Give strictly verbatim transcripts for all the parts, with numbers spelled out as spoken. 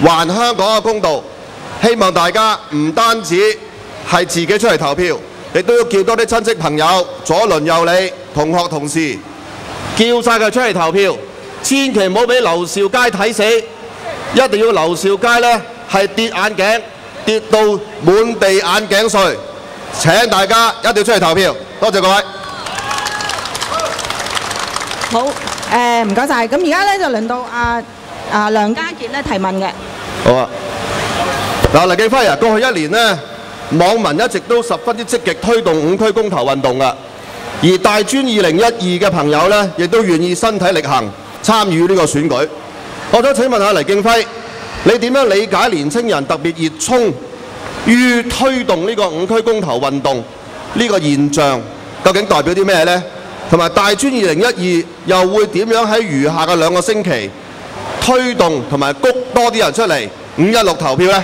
還香港嘅公道。希望大家唔單止係自己出嚟投票，亦都要叫多啲親戚朋友、左鄰右里、同學同事，叫晒佢出嚟投票。千祈唔好俾劉兆佳睇死，一定要劉兆佳呢係跌眼鏡，跌到滿地眼鏡碎。請大家一定要出嚟投票。多謝各位。 好，誒唔該晒。咁而家咧就輪到阿阿梁家傑咧提問嘅。 好啊。嗱，黎敬輝啊，過去一年呢，網民一直都十分之積極推動五區公投運動㗎，而大專二零一二嘅朋友呢，亦都願意身體力行參與呢個選舉。我想請問下黎敬輝，你點樣理解年青人特別熱衷於推動呢個五區公投運動呢個現象，究竟代表啲咩呢？同埋大專二零一二又會點樣喺餘下嘅兩個星期推動同埋谷多啲人出嚟五一六投票呢？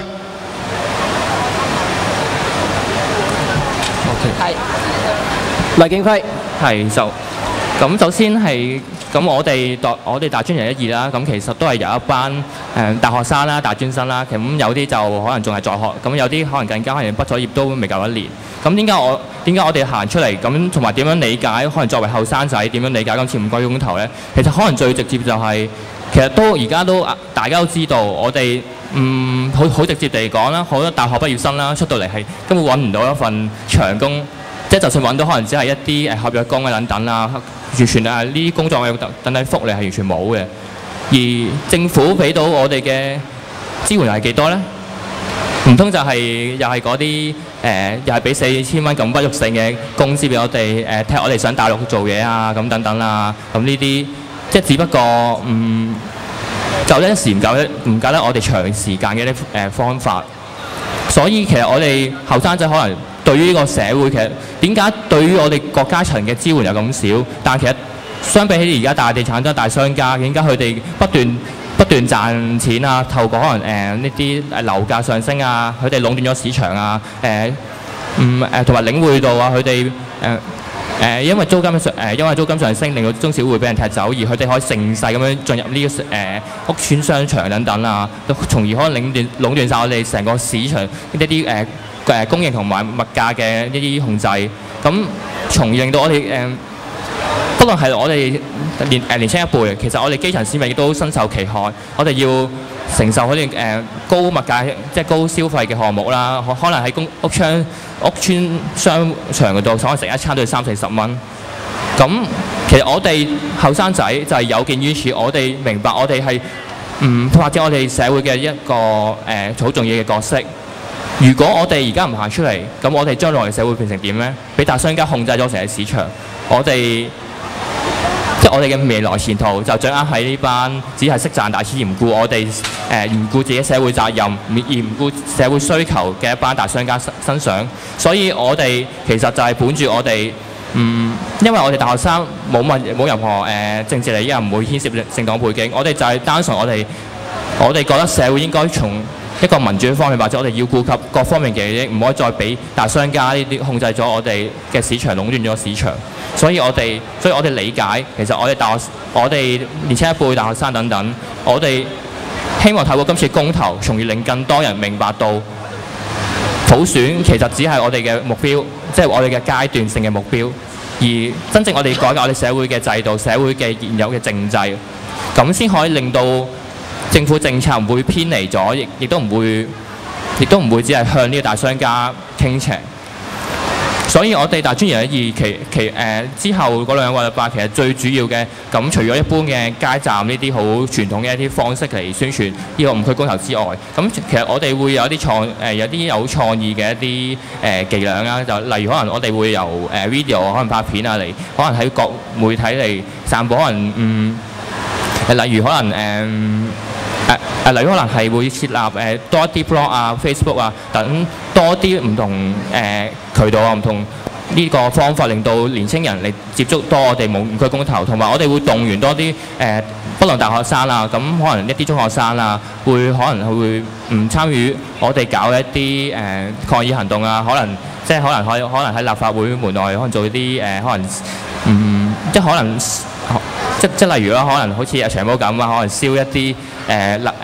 係黎敬輝係就咁，首先係咁，我哋大我哋大專人一二啦，咁其實都係有一班誒、呃、大學生啦、大專生啦，咁有啲就可能仲係在學，咁有啲可能更加可能畢咗業都未夠一年。咁點解我點解我哋行出嚟咁，同埋點樣理解？可能作為後生仔點樣理解今次五區公投呢？其實可能最直接就係、是、其實都而家都大家都知道，我哋嗯好好直接地講啦，好多大學畢業生啦出到嚟係根本揾唔到一份長工。即係就算揾到，可能只係一啲誒合約工啊等等啊，完全係呢啲工作嘅等等福利係完全冇嘅。而政府俾到我哋嘅支援係幾多呢？唔通就係又係嗰啲誒，又係俾四千蚊咁不肉性嘅工資俾我哋誒，踢我哋上大陸做嘢啊咁等等啊，咁呢啲即係只不過嗯夠一時唔夠一唔夠得我哋長時間嘅啲誒方法。所以其實我哋後生仔可能對於呢個社會，其實點解對於我哋各階層嘅支援有咁少？但係其實相比起而家大地產商、大商家，點解佢哋不斷不斷賺錢啊？透過可能誒呢啲誒樓價上升啊，佢哋壟斷咗市場啊，誒嗯誒同埋領匯度啊，佢哋誒誒因為租金上誒因為租金上升，令到中小會俾人踢走，而佢哋可以盛勢咁樣進入呢、這個誒、呃、屋邨商場等等啊，從而可能壟斷壟斷曬我哋成個市場一啲誒。誒供應同埋物價嘅一啲控制，咁從而令到我哋誒、呃，不論係我哋年誒年輕一輩，其實我哋基層市民亦都深受其害。我哋要承受嗰啲誒高物價，即係高消費嘅項目啦。可可能喺公屋邨屋邨商場嗰度，可能食一餐都要三四十蚊。咁其實我哋後生仔就係有見於此，我哋明白我哋係唔或者我哋社會嘅一個誒好、呃、重要嘅角色。如果我哋而家唔行出嚟，咁我哋將來嘅社會變成點呢？俾大商家控制咗成個市場，我哋即係我哋嘅未來前途就掌握喺呢班只係識賺大錢，而唔顧我哋誒唔顧自己社會責任，而唔顧社會需求嘅一班大商家身上。所以我哋其實就係本住我哋嗯，因為我哋大學生冇乜冇任何誒、呃、政治利益，唔會牽涉政黨背景，我哋就係單純我哋我哋覺得社會應該從一個民主方面，或者我哋要顧及各方面嘅利益，唔可以再俾大商家呢啲控制咗我哋嘅市場，壟斷咗市場。所以我哋，所以我哋理解，其實我哋大學，我哋年輕一輩大學生等等，我哋希望透過今次公投，從而令更多人明白到普選其實只係我哋嘅目標，即係我哋嘅階段性嘅目標。而真正我哋改革我哋社會嘅制度、社會嘅現有嘅政制，咁先可以令到政府政策唔會偏離咗，亦亦都唔會，亦都唔會只係向呢個大商家傾斜。所以我哋大專二零一二期期誒、呃、之後嗰兩個禮拜，其實最主要嘅咁，除咗一般嘅街站呢啲好傳統嘅一啲方式嚟宣傳呢個五區公投之外，咁其實我哋會有一啲創誒、呃、有啲有創意嘅一啲誒、呃、伎倆啦，就例如可能我哋會由誒、呃、video 可能拍片啊嚟，可能喺各媒體嚟散播，可能嗯誒例如可能誒。呃誒誒，例如可能係會設立誒多一啲 blog 啊、Facebook 啊等多啲唔同誒、呃、渠道啊、唔同呢個方法，令到年青人嚟接觸多我哋五區公投，同埋我哋會動員多啲誒、呃，不論大學生啊，咁可能一啲中學生啊，會可能佢會唔參與我哋搞一啲誒、呃、抗議行動啊，可能即係可能可可能喺立法會門內可能做啲誒、呃、可能嗯即係可能。即即例如啦，可能好似阿長毛咁啊，可能燒一啲誒立誒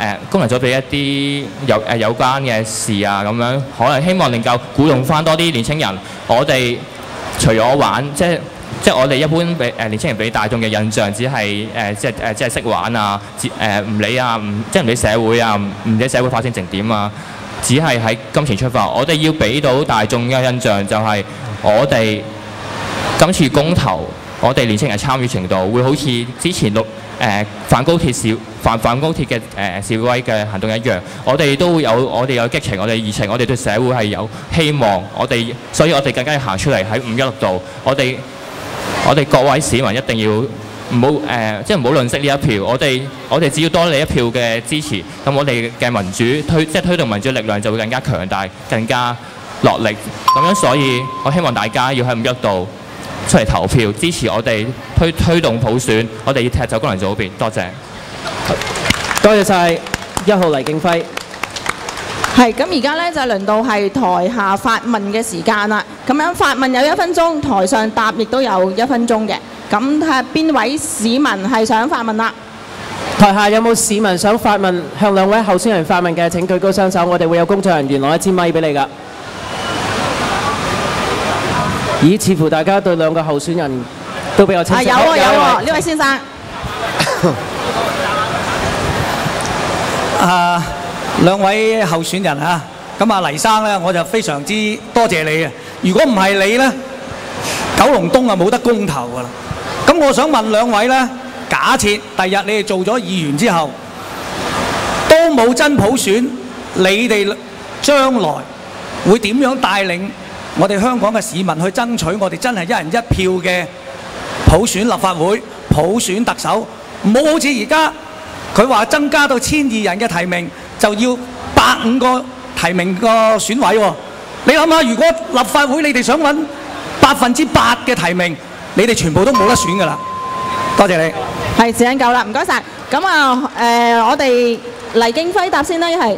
誒功能組別一啲有誒、呃、有關嘅事啊咁樣，可能希望能夠鼓動翻多啲年青人。我哋除咗玩，即係即係我哋一般俾誒、呃、年青人俾大眾嘅印象，只係誒、呃、即係誒、呃、即係識玩啊，誒唔理啊，唔即係唔理社會啊，唔唔理社會發展成點啊，只係喺金錢出發。我哋要俾到大眾嘅印象就係我哋今次公投，我哋年青人參與程度會好似之前六誒、呃、反高鐵示反反高鐵嘅誒、呃、示威嘅行動一樣，我哋都會有我哋有激情，我哋熱情，我哋對社會係有希望，我哋所以我哋更加要行出嚟喺五一六度，我哋我哋各位市民一定要唔好誒，即係唔好吝嗇呢一票，我哋我哋只要多你一票嘅支持，咁我哋嘅民主推即係推動民主力量就會更加強大，更加落力，咁樣所以我希望大家要喺五一六度出嚟投票支持我哋推推動普選，我哋要踢走功能組別。多謝。 多謝晒一號黎敬輝。 係咁，而家咧就輪到係台下發問嘅時間啦。咁樣發問有一分鐘，台上答亦都有一分鐘嘅。咁睇下邊位市民係想發問啦？ 台下有冇市民想發問，向兩位候選人發問嘅？請舉高雙手，我哋會有工作人員攞一支咪俾你㗎。咦，似乎大家對兩個候選人都比較清晰。 有喎有喎，呢位先生。 啊，兩位候選人啊，咁啊黎生咧，我就非常之多謝你嘅。如果唔係你咧，九龍東啊冇得公投㗎啦。咁我想問兩位咧，假設第日你哋做咗議員之後，都冇真普選，你哋將來會點樣帶領我哋香港嘅市民去爭取我哋真係一人一票嘅普選立法會、普選特首？唔好好似而家佢話增加到千二人嘅提名，就要百五個提名個選委喎。你諗下，如果立法會你哋想揾百分之八嘅提名，你哋全部都冇得選㗎啦。多謝你。 係時間夠啦，唔該晒。咁啊誒，我哋黎敬輝答先啦，一係。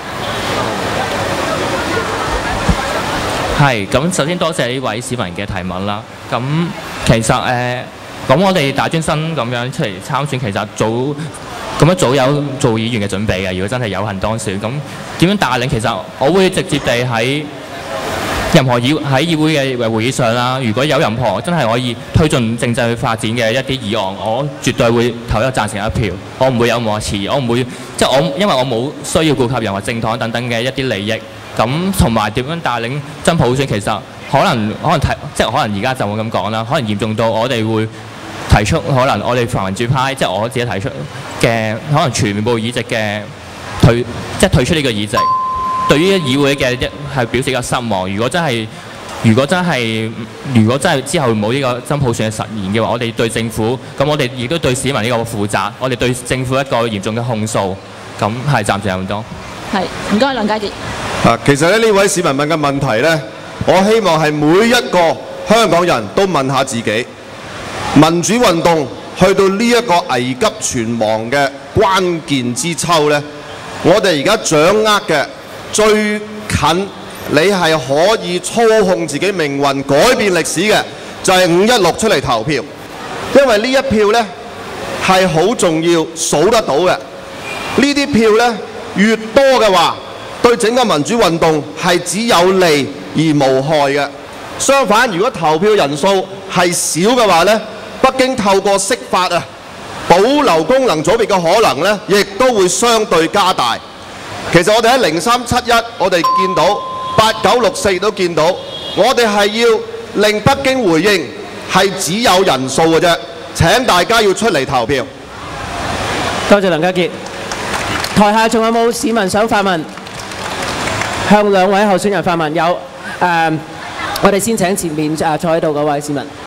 係，咁首先多謝呢位市民嘅提問啦。咁其實誒，咁、呃、我哋大專生咁樣出嚟參選，其實早咁樣早有做議員嘅準備嘅。如果真係有幸當選，咁點樣帶領？其實我會直接地喺任何議喺議會嘅會議上啦。如果有任何真係可以推進政制去發展嘅一啲議案，我絕對會投一個贊成一票。我唔會有任何遲疑，我唔會即係我因為我冇需要顧及任何政黨等等嘅一啲利益。咁同埋點樣帶領真普選，其實可能可能提即係可能而家就會咁講啦，可能嚴重到我哋會提出可能我哋泛民主派即係我自己提出嘅可能全部議席嘅退即係退出呢個議席，對於議會嘅一係表示一個失望。如果真係如果真係如果真係之後冇呢個真普選嘅實現嘅話，我哋對政府咁我哋亦都對市民呢個負責，我哋對政府一個嚴重嘅控訴。咁係暫時係咁多。係， 唔該梁家傑。 啊，其實咧呢位市民問嘅問題呢，我希望係每一個香港人都問下自己，民主運動去到呢一個危急存亡嘅關鍵之秋呢，我哋而家掌握嘅最近，你係可以操控自己命運、改變歷史嘅，就係五一六出嚟投票，因為呢一票呢係好重要、數得到嘅。呢啲票呢，越多嘅話，對整個民主運動係只有利而無害嘅。相反，如果投票人數係少嘅話呢，北京透過釋法啊，保留功能組別嘅可能呢，亦都會相對加大。其實我哋喺零三七一，我哋見到八九六四都見到，我哋係要令北京回應，係只有人數嘅啫。請大家要出嚟投票。 多謝梁家傑。台下仲有冇市民想發問？向兩位候選人發問。有誒、呃，我哋先請前面誒坐喺度嗰位市民。